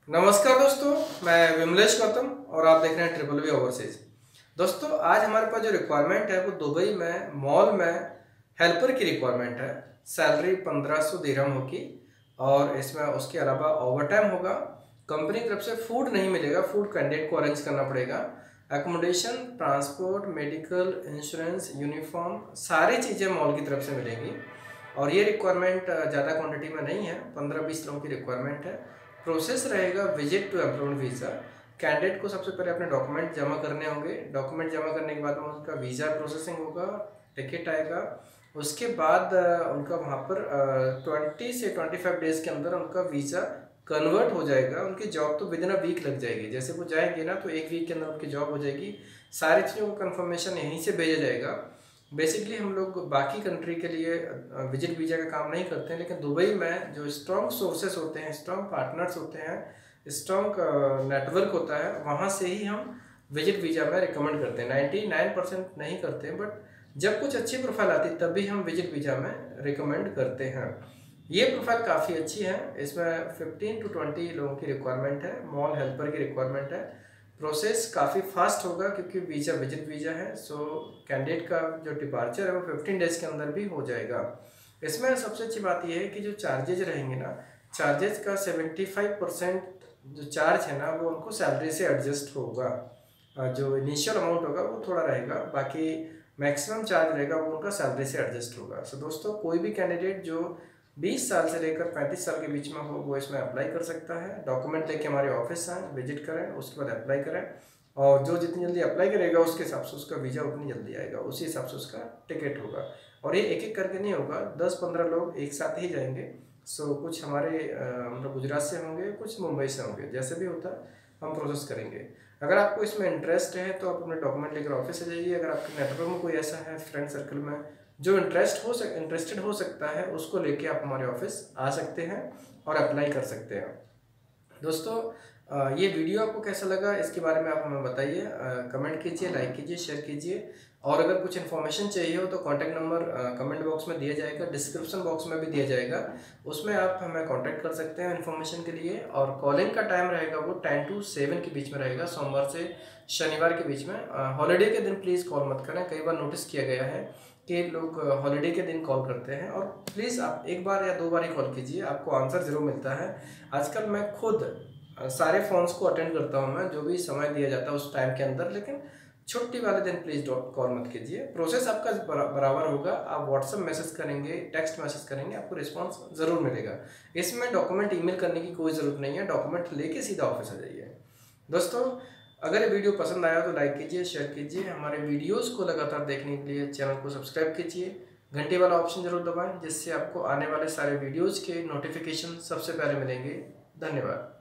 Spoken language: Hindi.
नमस्कार दोस्तों, मैं विमलेश गौतम और आप देख रहे हैं ट्रिपल वी ओवरसीज। दोस्तों, आज हमारे पास जो रिक्वायरमेंट है वो दुबई में मॉल में हेल्पर की रिक्वायरमेंट है। सैलरी 1500 दिरहम होगी और इसमें उसके अलावा ओवर टाइम होगा। कंपनी की तरफ से फूड नहीं मिलेगा, फूड कैंडिडेट को अरेंज करना पड़ेगा। Accommodation, transport, medical, insurance, uniform सारी चीज़ें मॉल की तरफ से मिलेंगी। और ये रिक्वायरमेंट ज़्यादा क्वांटिटी में नहीं है, 15-20 लोगों की रिक्वायरमेंट है। प्रोसेस रहेगा visit to employment visa. Candidate को सबसे पहले अपने डॉक्यूमेंट जमा करने होंगे। डॉक्यूमेंट जमा करने के बाद में उनका वीज़ा प्रोसेसिंग होगा, टिकट आएगा। उसके बाद उनका वहाँ पर 20 से 25 डेज़ के अंदर उनका वीज़ा कन्वर्ट हो जाएगा। उनकी जॉब तो विद इन अ वीक लग जाएगी। जैसे वो जाएंगे ना तो एक वीक के अंदर उनकी जॉब हो जाएगी। सारी चीज़ों का कन्फर्मेशन यहीं से भेजा जाएगा। बेसिकली हम लोग बाकी कंट्री के लिए विजिट वीज़ा का काम नहीं करते हैं, लेकिन दुबई में जो स्ट्रॉन्ग सोर्सेस होते हैं, स्ट्रॉन्ग पार्टनर्स होते हैं, स्ट्रॉन्ग नेटवर्क होता है, वहाँ से ही हम विजिट वीज़ा में रिकमेंड करते हैं। 99% नहीं करते हैं, बट जब कुछ अच्छी प्रोफाइल आती है तभी हम विजिट वीज़ा में रिकमेंड करते हैं। ये प्रोफाइल काफ़ी अच्छी है। इसमें 15 to 20 लोगों की रिक्वायरमेंट है, मॉल हेल्पर की रिक्वायरमेंट है। प्रोसेस काफ़ी फास्ट होगा क्योंकि वीज़ा विजिट वीज़ा है। सो कैंडिडेट का जो डिपार्चर है वो 15 डेज़ के अंदर भी हो जाएगा। इसमें सबसे अच्छी बात यह है कि जो चार्जेज रहेंगे ना, चार्जेज का 75% जो चार्ज है ना वो उनको सैलरी से एडजस्ट होगा। जो इनिशियल अमाउंट होगा वो थोड़ा रहेगा, बाकी मैक्सिमम चार्ज रहेगा वो उनका सैलरी से एडजस्ट होगा। सो दोस्तों, कोई भी कैंडिडेट जो 20 साल से लेकर 35 साल के बीच में हो वो इसमें अप्लाई कर सकता है। डॉक्यूमेंट लेके हमारे ऑफिस आएँ, विजिट करें, उसके बाद अप्लाई करें। और जो जितनी जल्दी अप्लाई करेगा उसके हिसाब से उसका वीज़ा उतनी जल्दी आएगा, उसी हिसाब से उसका टिकट होगा। और ये एक एक करके नहीं होगा, 10-15 लोग एक साथ ही जाएंगे। सो कुछ हमारे मतलब गुजरात से होंगे, कुछ मुंबई से होंगे, जैसे भी होता हम प्रोसेस करेंगे। अगर आपको इसमें इंटरेस्ट है तो आप अपने डॉक्यूमेंट लेकर ऑफिस से जाइए। अगर आपके नेटवर्क में कोई ऐसा है फ्रेंड सर्कल में जो इंटरेस्टेड हो सकता है, उसको लेके आप हमारे ऑफिस आ सकते हैं और अप्लाई कर सकते हैं। दोस्तों, ये वीडियो आपको कैसा लगा इसके बारे में आप हमें बताइए। कमेंट कीजिए, लाइक कीजिए, शेयर कीजिए। और अगर कुछ इन्फॉर्मेशन चाहिए हो तो कॉन्टैक्ट नंबर कमेंट बॉक्स में दिया जाएगा, डिस्क्रिप्शन बॉक्स में भी दिया जाएगा, उसमें आप हमें कॉन्टैक्ट कर सकते हैं इन्फॉर्मेशन के लिए। और कॉलिंग का टाइम रहेगा वो 10 to 7 के बीच में रहेगा, सोमवार से शनिवार के बीच में। हॉलीडे के दिन प्लीज़ कॉल मत करें। कई बार नोटिस किया गया है कि लोग हॉलीडे के दिन कॉल करते हैं, और प्लीज़ आप एक बार या 2 बार ही कॉल कीजिए, आपको आंसर ज़रूर मिलता है। आजकल मैं खुद सारे फ़ोन्स को अटेंड करता हूँ, मैं जो भी समय दिया जाता है उस टाइम के अंदर, लेकिन छुट्टी वाले दिन प्लीज़ कॉल मत कीजिए। प्रोसेस आपका बराबर होगा। आप व्हाट्सएप मैसेज करेंगे, टेक्स्ट मैसेज करेंगे, आपको रिस्पांस ज़रूर मिलेगा। इसमें डॉक्यूमेंट ईमेल करने की कोई ज़रूरत नहीं है, डॉक्यूमेंट लेके सीधा ऑफिस आ जाइए। दोस्तों, अगर ये वीडियो पसंद आया तो लाइक कीजिए, शेयर कीजिए। हमारे वीडियोज़ को लगातार देखने के लिए चैनल को सब्सक्राइब कीजिए, घंटी वाला ऑप्शन ज़रूर दबाएँ, जिससे आपको आने वाले सारे वीडियोज़ के नोटिफिकेशन सबसे पहले मिलेंगे। धन्यवाद।